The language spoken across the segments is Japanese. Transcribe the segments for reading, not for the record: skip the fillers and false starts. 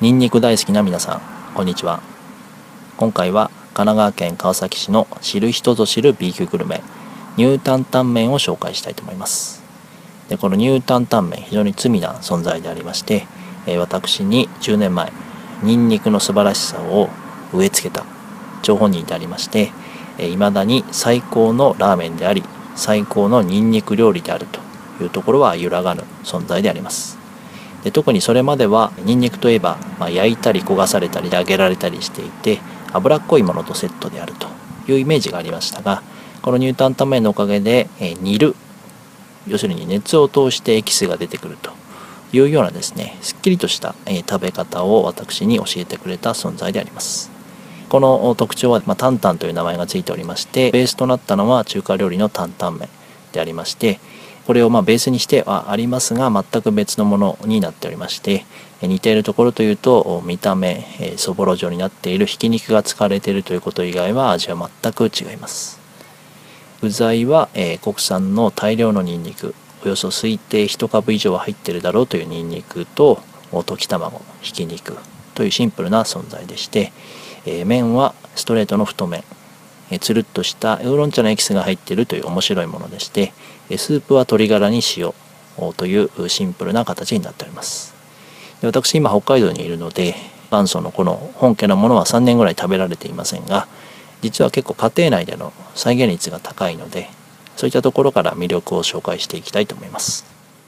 ニンニク大好きな皆さん、こんにちは。今回は神奈川県川崎市の知る人ぞ知る B 級グルメ、ニュータンタンメンを紹介したいと思います。でこのニュータンタンメン、非常に罪な存在でありまして、私に10年前、ニンニクの素晴らしさを植え付けた張本人でありまして、未だに最高のラーメンであり、最高のニンニク料理であるというところは揺らがぬ存在であります。で特にそれまではニンニクといえば、焼いたり焦がされたり揚げられたりしていて、脂っこいものとセットであるというイメージがありましたが、このニュータンタンメンのおかげで、煮る、要するに熱を通してエキスが出てくるというようなですね、すっきりとした、食べ方を私に教えてくれた存在であります。この特徴は、タンタンという名前がついておりまして、ベースとなったのは中華料理のタンタンメンでありまして、これをベースにしてはありますが、全く別のものになっておりまして、似ているところというと、見た目そぼろ状になっているひき肉が使われているということ以外は味は全く違います。具材は国産の大量のニンニク、およそ推定1株以上は入っているだろうというニンニクと溶き卵、ひき肉というシンプルな存在でして、麺はストレートの太麺、つるっとしたウーロン茶のエキスが入っているという面白いものでして、スープは鶏ガラに塩というシンプルな形になっております。で私今北海道にいるので、元祖のこの本家のものは3年ぐらい食べられていませんが、実は結構家庭内での再現率が高いので、そういったところから魅力を紹介していきたいと思います。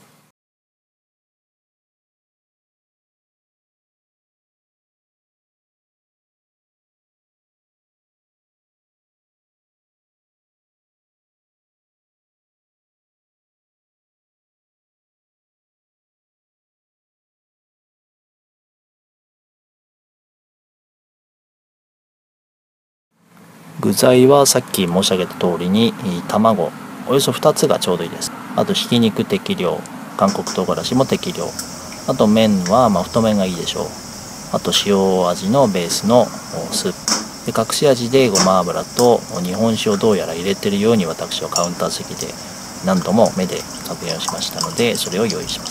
具材はさっき申し上げた通りに、卵およそ2つがちょうどいいです。あとひき肉適量、韓国唐辛子も適量、あと麺は太麺がいいでしょう。あと塩味のベースのスープで、隠し味でごま油と日本酒をどうやら入れてるように、私はカウンター席で何度も目で確認をしましたので、それを用意します。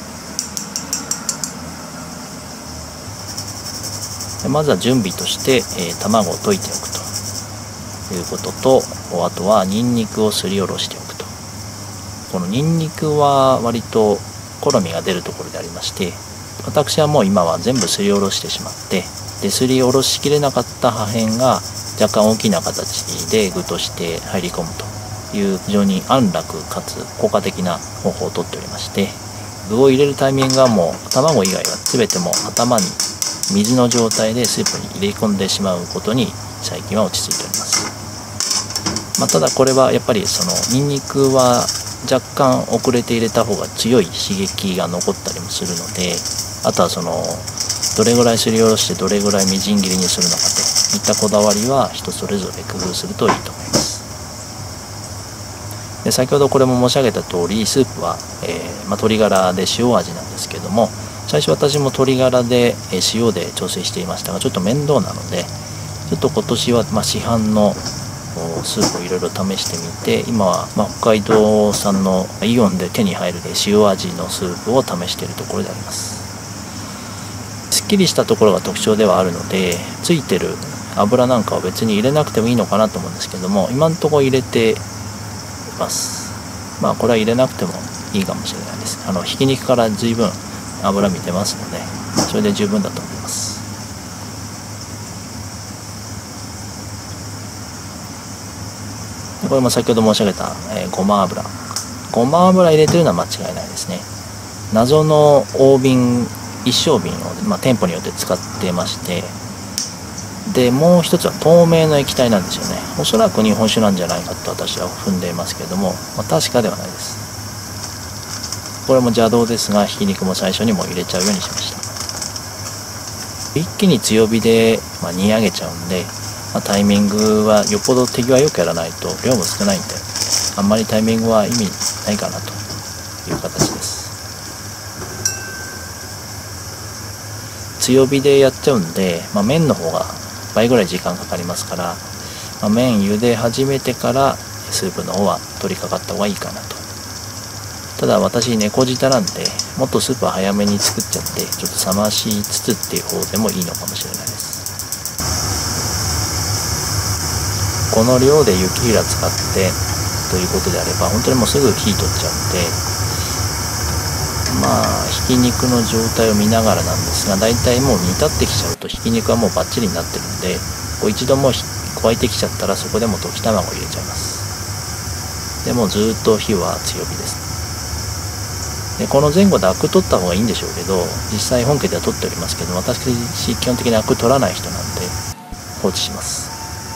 でまずは準備として、卵を溶いておくということと、あとはニンニクをすりおろしておくと。このニンニクは割と好みが出るところでありまして、私はもう今は全部すりおろしてしまって、ですりおろしきれなかった破片が若干大きな形で具として入り込むという、非常に安楽かつ効果的な方法をとっておりまして、具を入れるタイミングはもう卵以外は全てもう頭に水の状態でスープに入れ込んでしまうことに最近は落ち着いております。ただこれはやっぱりそのニンニクは若干遅れて入れた方が強い刺激が残ったりもするので、あとはそのどれぐらいすりおろしてどれぐらいみじん切りにするのかといったこだわりは人それぞれ工夫するといいと思います。で先ほどこれも申し上げた通り、スープは、鶏ガラで塩味なんですけども、最初私も鶏ガラで塩で調整していましたが、ちょっと面倒なので、ちょっと今年は市販のスープをいろいろ試してみて、今は北海道産のイオンで手に入る塩味のスープを試しているところであります。すっきりしたところが特徴ではあるので、ついてる油なんかは別に入れなくてもいいのかなと思うんですけども、今のところ入れています。これは入れなくてもいいかもしれないです。ひき肉から随分脂身出ますので、それで十分だと思います。これも先ほど申し上げた、ごま油入れてるのは間違いないですね。謎の大瓶、一升瓶を、店舗によって使ってまして、でもう一つは透明の液体なんですよね。おそらく日本酒なんじゃないかと私は踏んでいますけれども、確かではないです。これも邪道ですが、ひき肉も最初にもう入れちゃうようにしました。一気に強火で、煮上げちゃうんで、タイミングはよっぽど手際よくやらないと量も少ないんで、あんまりタイミングは意味ないかなという形です。強火でやっちゃうんで、麺の方が倍ぐらい時間かかりますから、麺茹で始めてからスープの方は取り掛かった方がいいかなと。 ただ私猫舌なんで、もっとスープは早めに作っちゃって、ちょっと冷ましつつっていう方でもいいのかもしれないです。この量で雪平使ってということであれば、本当にもうすぐ火取っちゃうんで、ひき肉の状態を見ながらなんですが、だいたいもう煮立ってきちゃうとひき肉はもうバッチリになってるんで、一度もう沸いてきちゃったらそこでも溶き卵を入れちゃいます。でもうずっと火は強火です。でこの前後でアク取った方がいいんでしょうけど、実際本家では取っておりますけど、私基本的にアク取らない人なんで放置します。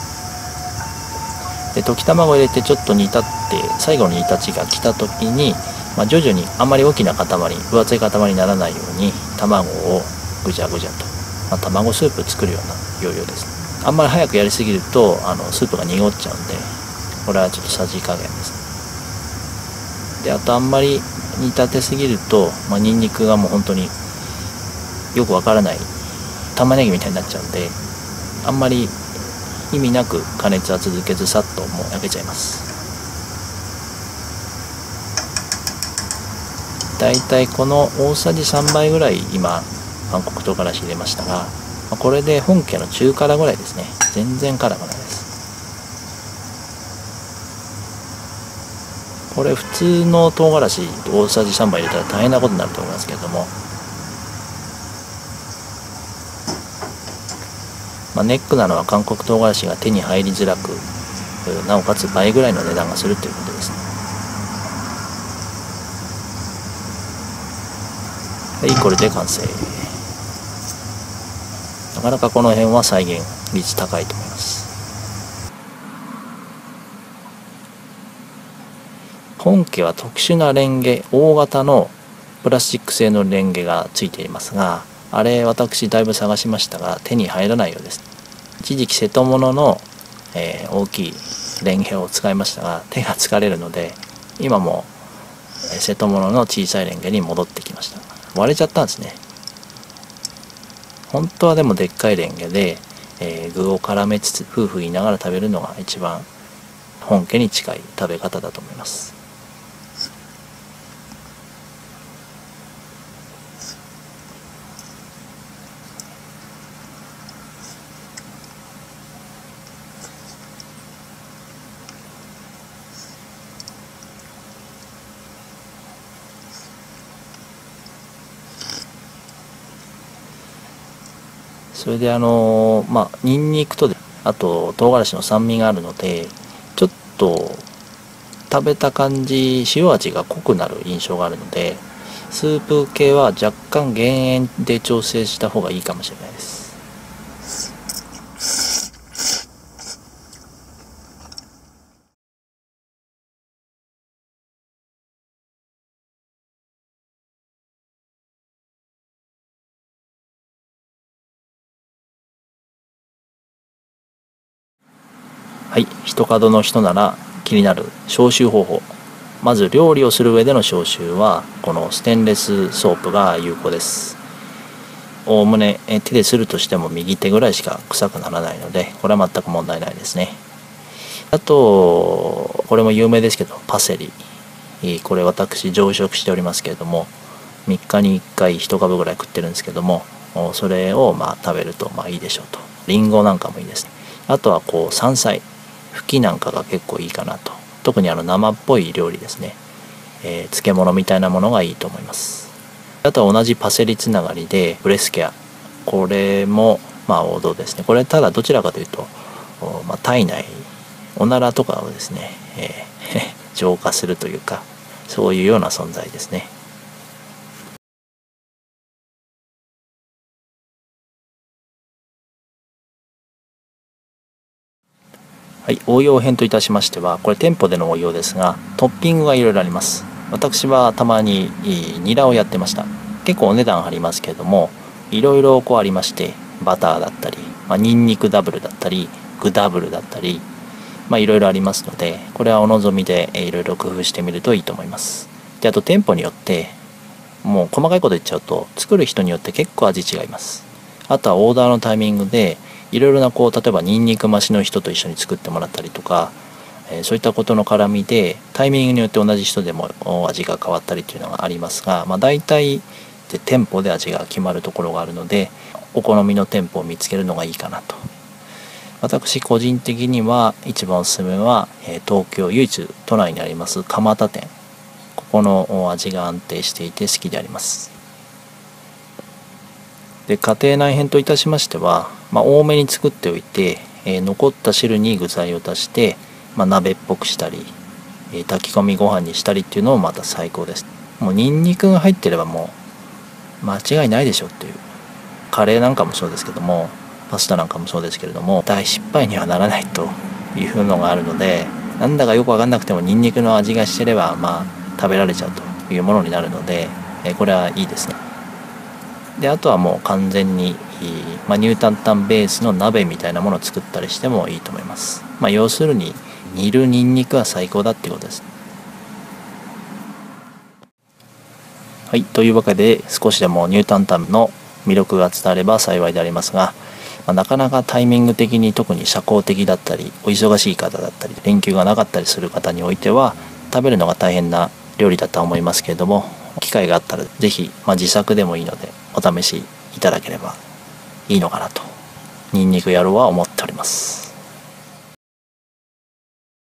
で溶き卵を入れてちょっと煮立って、最後の煮立ちが来た時に、徐々にあんまり大きな塊、分厚い塊にならないように卵をぐちゃぐちゃと、卵スープ作るような要領ですね。あんまり早くやりすぎるとスープが濁っちゃうんで、これはちょっとさじ加減ですね。であとあんまり煮立てすぎると、ニンニクがもう本当によくわからない玉ねぎみたいになっちゃうんで、あんまり意味なく加熱は続けず、さっともう焼けちゃいます。だいたいこの大さじ3杯ぐらい今韓国唐辛子入れましたが、これで本家の中辛ぐらいですね。全然辛くないです。これ普通の唐辛子大さじ3杯入れたら大変なことになると思いますけれども、ネックなのは韓国唐辛子が手に入りづらく、なおかつ倍ぐらいの値段がするということですね。はい、これで完成。なかなかこの辺は再現率高いと思います。本家は特殊なレンゲ、大型のプラスチック製のレンゲがついていますが、あれ私だいぶ探しましたが手に入らないようです。一時期瀬戸物の、大きいレンゲを使いましたが手が疲れるので、今も瀬戸物の小さいレンゲに戻ってきました。割れちゃったんですね。本当はでもでっかいレンゲで、具を絡めつつ夫婦言いながら食べるのが一番本家に近い食べ方だと思います。それでニンニクとあと唐辛子の酸味があるので、ちょっと食べた感じ塩味が濃くなる印象があるので、スープ系は若干減塩で調整した方がいいかもしれないです。はい、一角の人なら気になる消臭方法。まず料理をする上での消臭はこのステンレスソープが有効です。おおむね手でするとしても右手ぐらいしか臭くならないので、これは全く問題ないですね。あとこれも有名ですけどパセリ、これ私常食しておりますけれども、3日に1回1株ぐらい食ってるんですけども、それを食べるといいでしょうと。リンゴなんかもいいですね。あとは山菜、ふきなんかが結構いいかなと。特に生っぽい料理ですね、漬物みたいなものがいいと思います。あとは同じパセリつながりでブレスケア、これも王道ですね。これただどちらかというと、体内おならとかをですね、浄化するというか、そういうような存在ですね。はい、応用編といたしましては、これ店舗での応用ですが、トッピングがいろいろあります。私はたまにニラをやってました。結構お値段張りますけれども、いろいろありまして、バターだったり、ニンニクダブルだったり、具ダブルだったり、いろいろありますので、これはお望みでいろいろ工夫してみるといいと思います。で、あと店舗によって、もう細かいこと言っちゃうと、作る人によって結構味違います。あとはオーダーのタイミングで、いろいろな例えばニンニク増しの人と一緒に作ってもらったりとか、 そういったことの絡みでタイミングによって同じ人でも味が変わったりというのがありますが、大体で店舗で味が決まるところがあるので、お好みの店舗を見つけるのがいいかなと。私個人的には一番おすすめは、東京唯一都内にあります蒲田店。ここの味が安定していて好きであります。で、家庭内編といたしましては、多めに作っておいて、残った汁に具材を足して、鍋っぽくしたり、炊き込みご飯にしたりっていうのもまた最高です。もうニンニクが入ってればもう間違いないでしょっていう。カレーなんかもそうですけども、パスタなんかもそうですけれども、大失敗にはならないというのがあるので、なんだかよく分かんなくてもニンニクの味がしてれば食べられちゃうというものになるので、これはいいですね。で、あとはもう完全に、ニュータンタンベースの鍋みたいなものを作ったりしてもいいと思います。要するに煮るニンニクは最高だっていうことです。はい、というわけで少しでもニュータンタンの魅力が伝われば幸いでありますが、なかなかタイミング的に特に社交的だったりお忙しい方だったり連休がなかったりする方においては食べるのが大変な料理だとは思いますけれども、機会があったら是非、自作でもいいのでお試しいただければいいのかなとニンニク野郎は思っております。